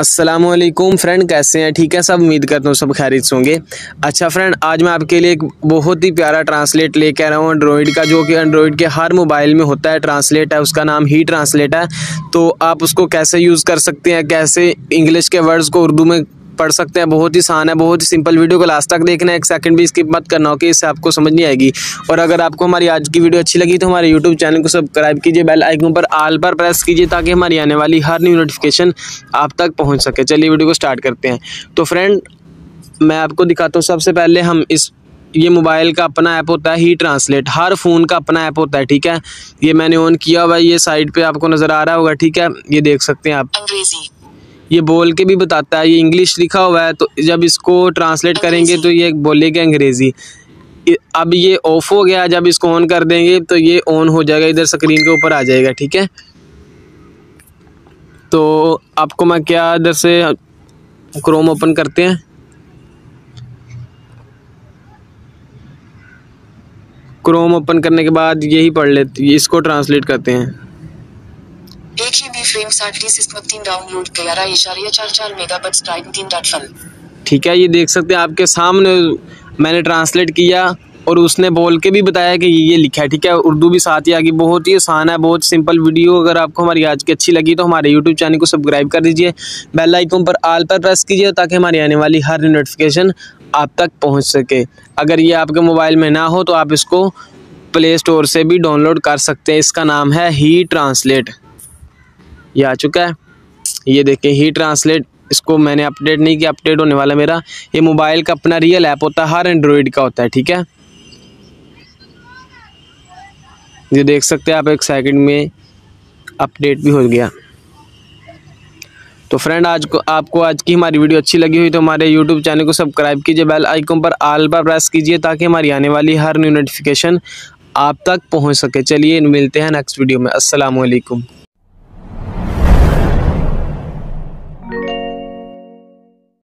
अस्सलामुअलैकुम फ्रेंड, कैसे हैं? ठीक है सब। उम्मीद करता हूँ सब खैरियत से होंगे। अच्छा फ्रेंड, आज मैं आपके लिए एक बहुत ही प्यारा ट्रांसलेट लेके आ रहा हूँ एंड्रॉइड का, जो कि एंड्रॉइड के हर मोबाइल में होता है। ट्रांसलेट है, उसका नाम ही ट्रांसलेट है। तो आप उसको कैसे यूज़ कर सकते हैं, कैसे इंग्लिश के वर्ड्स को उर्दू में पढ़ सकते हैं, बहुत ही आसान है, बहुत ही सिंपल। वीडियो को लास्ट तक देखना है, एक सेकंड भी स्किप मत करना हो कि इससे आपको समझ नहीं आएगी। और अगर आपको हमारी आज की वीडियो अच्छी लगी तो हमारे यूट्यूब चैनल को सब्सक्राइब कीजिए, बेल आइकन पर ऑल पर प्रेस कीजिए ताकि हमारी आने वाली हर न्यू नोटिफिकेशन आप तक पहुंच सके। चलिए वीडियो को स्टार्ट करते हैं। तो फ्रेंड, मैं आपको दिखाता हूँ। सबसे पहले हम ये मोबाइल का अपना ऐप होता है ही ट्रांसलेट, हर फ़ोन का अपना ऐप होता है। ठीक है, ये मैंने ऑन किया हुआ है, ये साइड पे आपको नज़र आ रहा होगा। ठीक है, ये देख सकते हैं आप, अंग्रेजी ये बोल के भी बताता है। ये इंग्लिश लिखा हुआ है, तो जब इसको ट्रांसलेट करेंगे तो ये बोलेगा अंग्रेज़ी। अब ये ऑफ हो गया, जब इसको ऑन कर देंगे तो ये ऑन हो जाएगा, इधर स्क्रीन के ऊपर आ जाएगा। ठीक है, तो आपको मैं क्या, इधर से क्रोम ओपन करते हैं। क्रोम ओपन करने के बाद यही पढ़ लेते, इसको ट्रांसलेट करते हैं। 1 GB frame 60 download 11.44 megabytes type 3.fl। ठीक है, ये देख सकते हैं आपके सामने मैंने ट्रांसलेट किया और उसने बोल के भी बताया कि ये लिखा है। ठीक है, उर्दू भी साथ ही आ गई। बहुत ही आसान है, बहुत सिंपल वीडियो। अगर आपको हमारी आज की अच्छी लगी तो हमारे यूट्यूब चैनल को सब्सक्राइब कर दीजिए, बेल आइकन पर ऑल पर प्रेस कीजिए ताकि हमारी आने वाली हर नोटिफिकेशन आप तक पहुँच सके। अगर ये आपके मोबाइल में ना हो तो आप इसको प्ले स्टोर से भी डाउनलोड कर सकते हैं। इसका नाम है ही ट्रांसलेट। ये आ चुका है, ये देखिए ही ट्रांसलेट। इसको मैंने अपडेट नहीं किया, अपडेट होने वाला मेरा। ये मोबाइल का अपना रियल ऐप होता है, हर एंड्रॉइड का होता है। ठीक है, ये देख सकते हैं आप, एक सेकंड में अपडेट भी हो गया। तो फ्रेंड, आपको आज की हमारी वीडियो अच्छी लगी हुई तो हमारे यूट्यूब चैनल को सब्सक्राइब कीजिए, बेल आइकन पर ऑल पर प्रेस कीजिए ताकि हमारी आने वाली हर न्यू नोटिफिकेशन आप तक पहुंच सके। चलिए मिलते हैं नेक्स्ट वीडियो में। अस्सलाम वालेकुम।